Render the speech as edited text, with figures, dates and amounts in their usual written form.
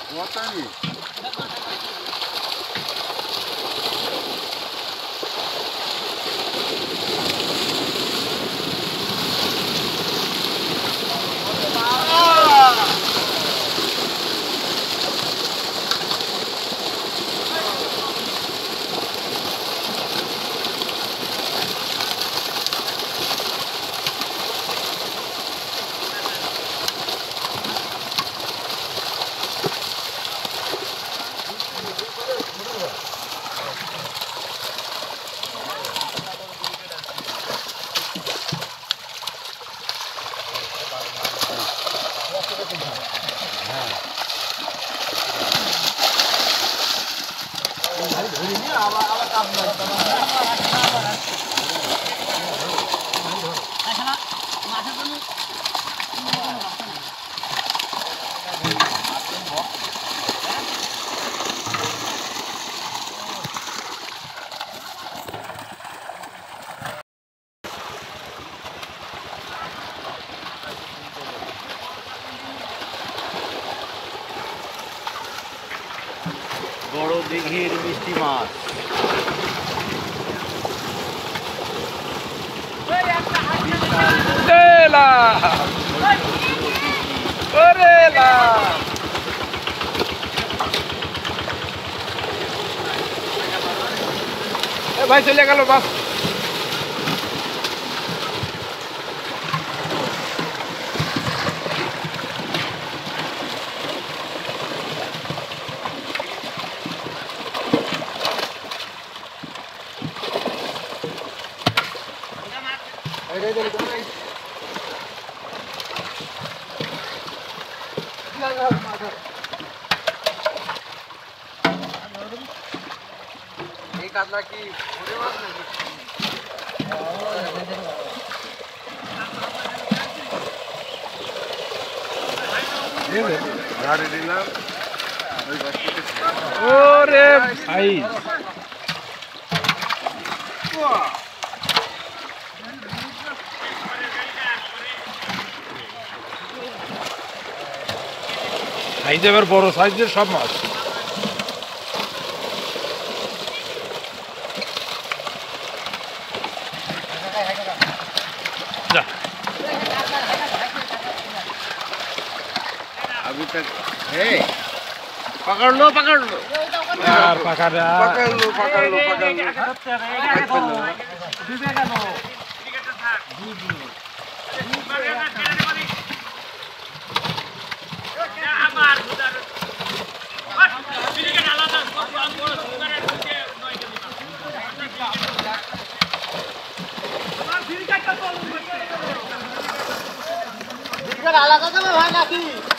বড় দিঘির মিষ্টি মাছ। ভাই চলে গেল বাস। এই কাতলা কি ভরে মাছ নাকি? ওরে ভাই সাইজে এবার বড় সাইজের সব মাছ। अभी तक है पकड़ लो यार पकड़ लो। আলাদা যাবে ভাই নাকি?